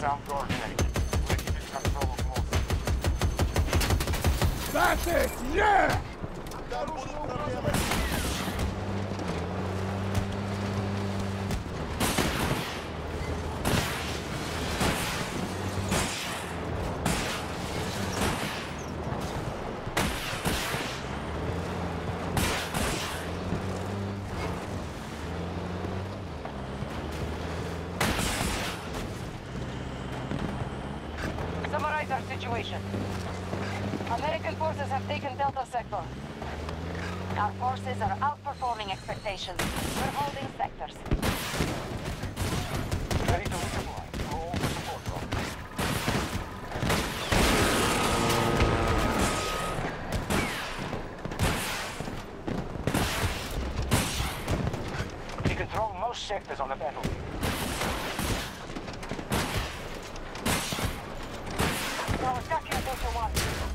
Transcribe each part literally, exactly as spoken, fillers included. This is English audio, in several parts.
Sound coordinated. We're keeping control of most. That's it! Yeah! Summarize our situation. American forces have taken Delta Sector. Our forces are outperforming expectations. We're holding sectors. Ready to redeploy. Roll for support drone. We control most sectors on the battlefield. We're stuck here, Delta One.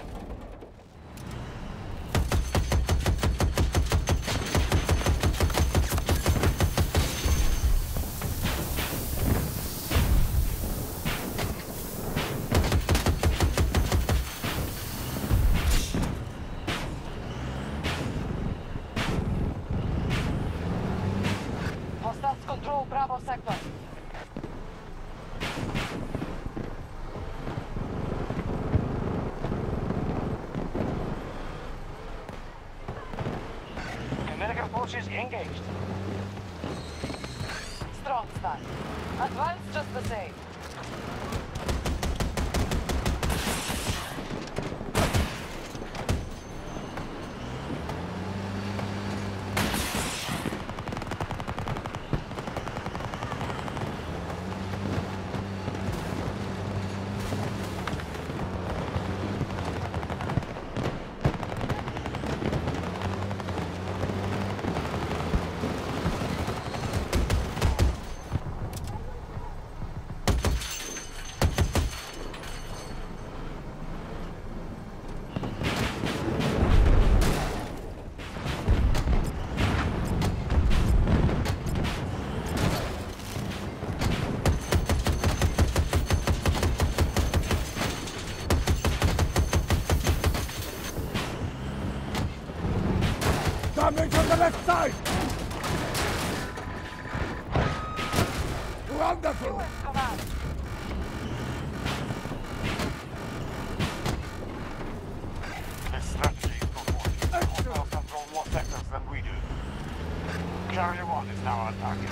Hostiles control Bravo sector. American forces engaged. Strong start. Advance just the same. Coming from the left side! Wonderful! Come on. This strategy is not working. Hostiles control more sectors than we do. Charlie one is now on target.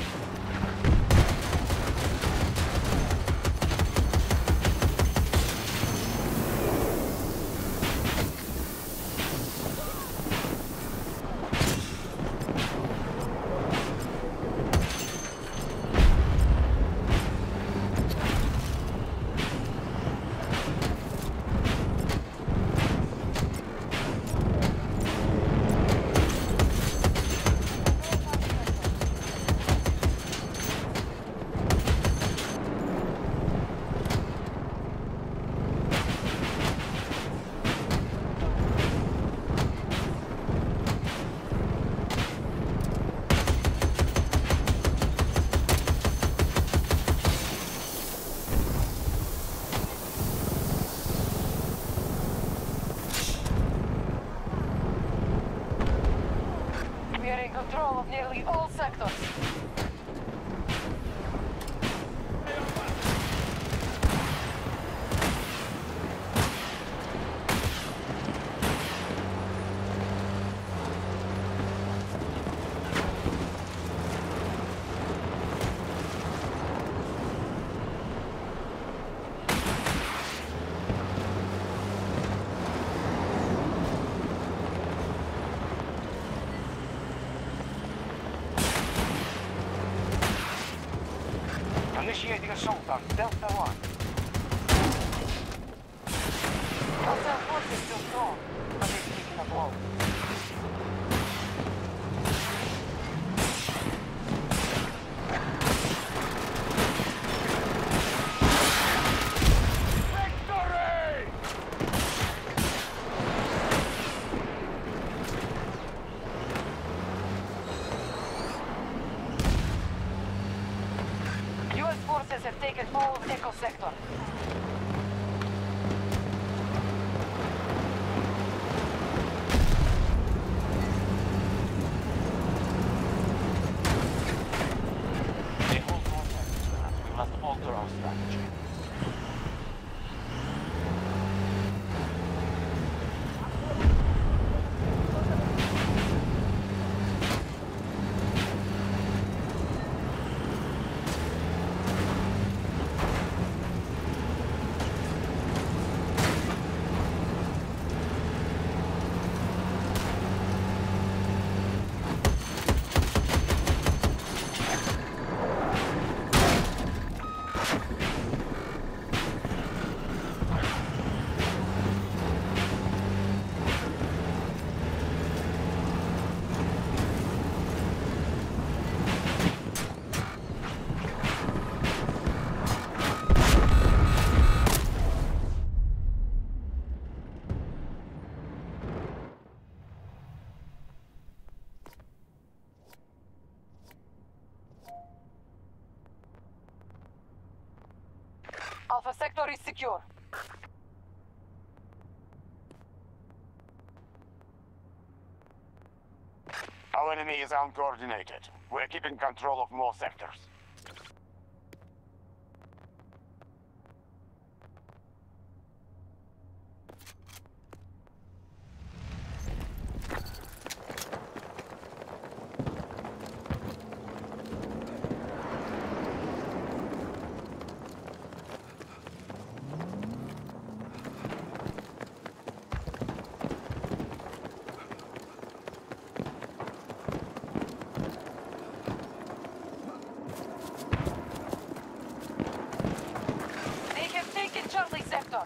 We are in control of nearly all sectors. Initiating assault on Delta one. Hostile forces still strong, but they've taken a blow. U S forces have taken all of Echo Sector. They hold more sectors than us. We must alter our strategy. Alpha Sector is secure. Our enemy is uncoordinated. We're keeping control of more sectors. They have taken Charlie Sector.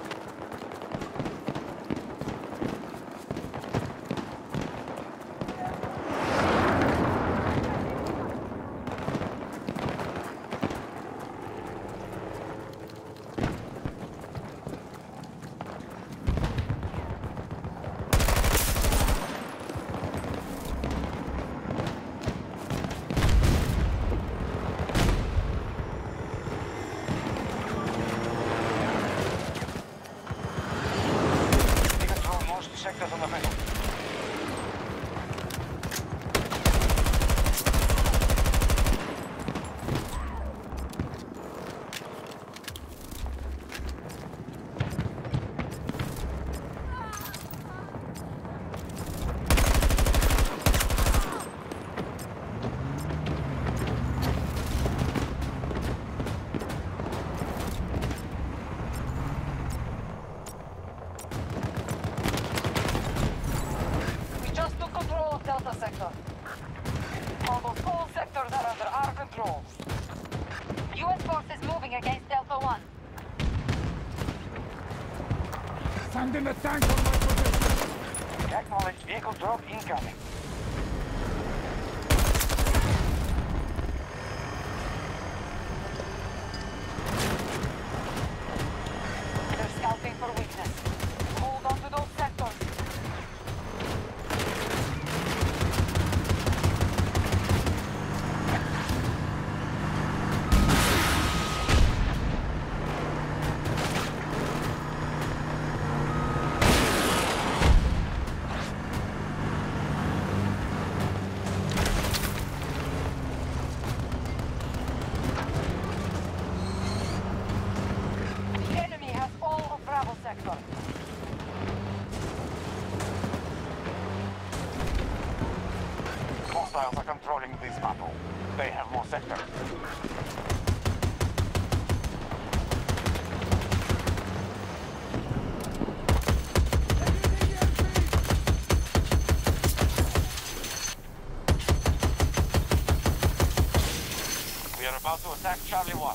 They control most sectors on the map. We just took control of Delta Sector. Almost all sectors are under our control. U S forces moving against Delta One. Sending a tank on my position. Acknowledged vehicle drop incoming. They're scouting for weakness. Hold on to those sectors. The enemy has all of Bravo Sector. Hostiles are controlling this battle. They have more sectors. We are about to attack Charlie One.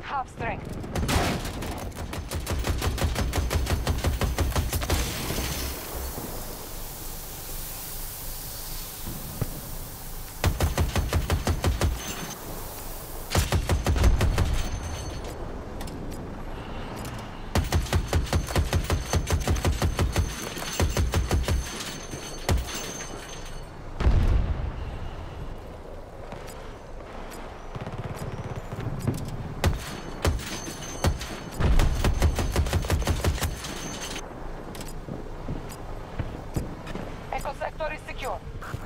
half strength. Echo sector is secure.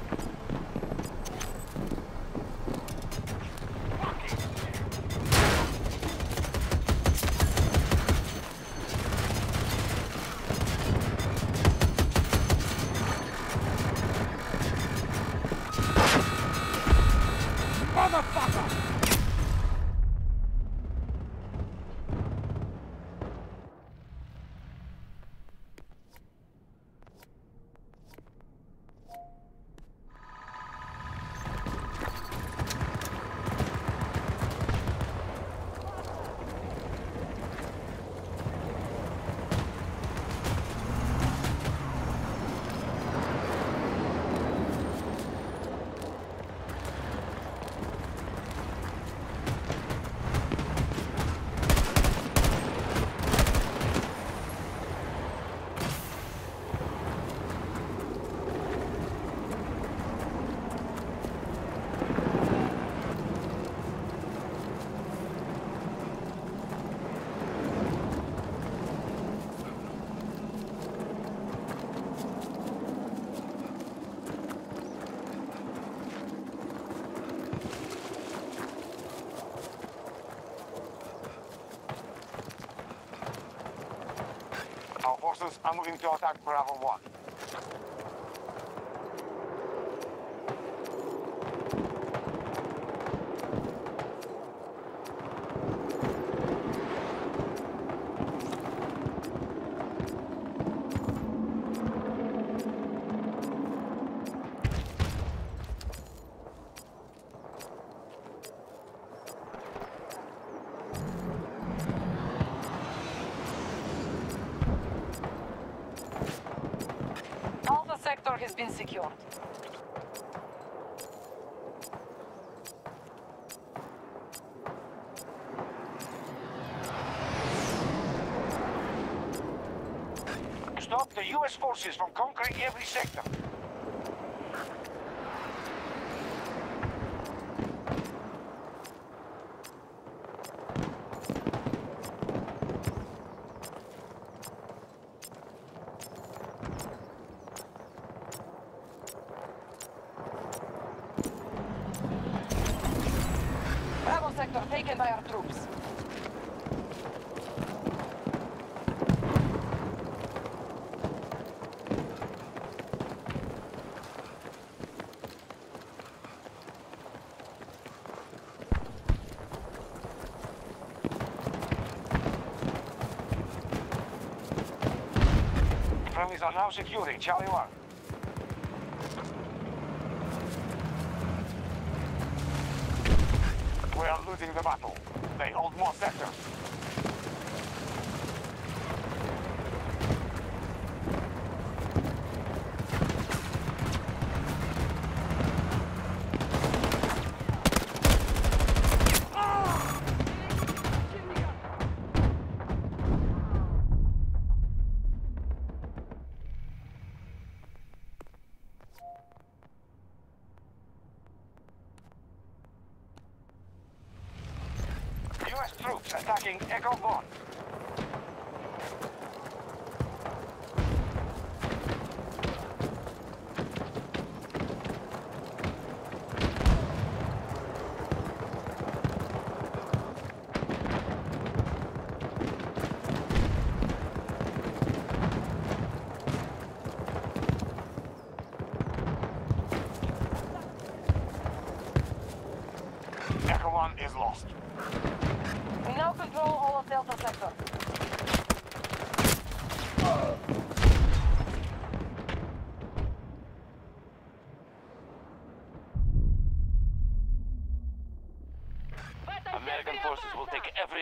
Motherfucker! Our forces are moving to attack Bravo one. Alpha sector has been secured. Stop the U S forces from conquering every sector. Bravo sector taken by our troops. Friendlies are now securing Charlie one. We are losing the battle. They hold more sectors. U S troops attacking Echo one. Echo one is lost. We now control all of Delta sector.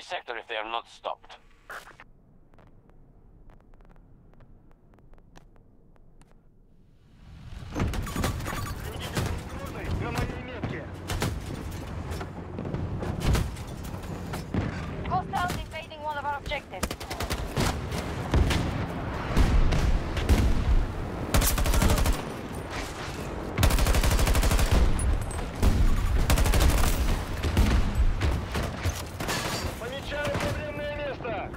sector if they are not stopped. Hostiles invading one of our objectives. Помечаю проблемное место!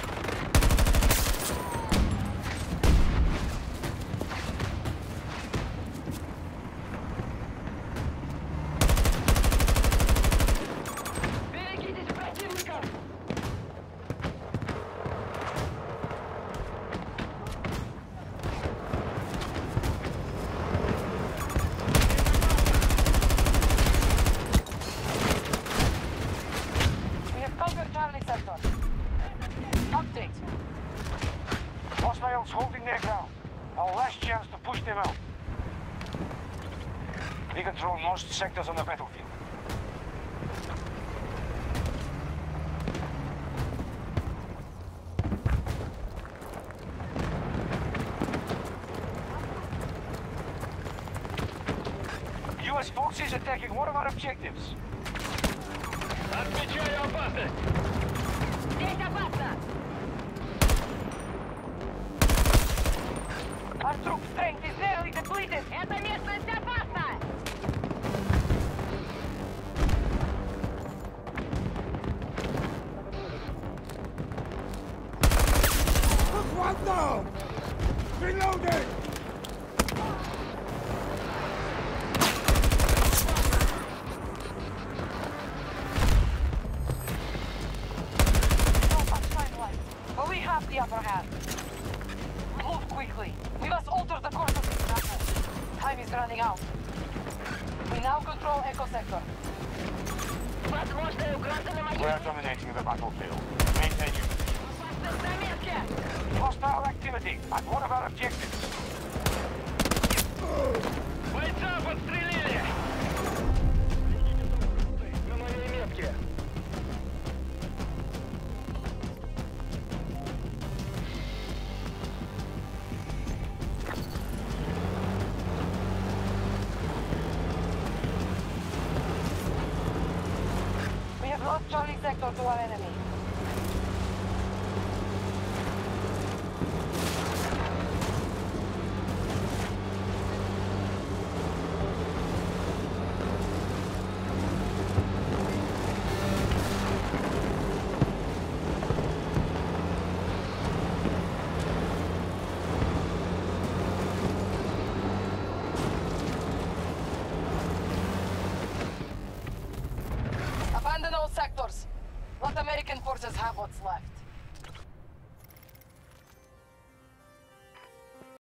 Берегитесь противника! We have conquered Charlie sector. Update. Hostiles holding their ground. Our last chance to push them out. We control most sectors on the battlefield. U S forces attacking one of our objectives. Отмечаю опасность! Здесь опасно! Our troop strength is nearly depleted. Эта местность опасна! Look one down! Reloading! No much timeline, but we have the upper hand. Move quickly. We must alter the course of this battle. Time is running out. We now control Echo Sector. Возможная угроза на We are dominating the battlefield. Maintain unity. Опасность на метке! Hostile activity at one of our objectives. Бойца подстрелили! На моей метке! We have lost Charlie Sector to our enemy. Abandon all sectors. Let American forces have what's left.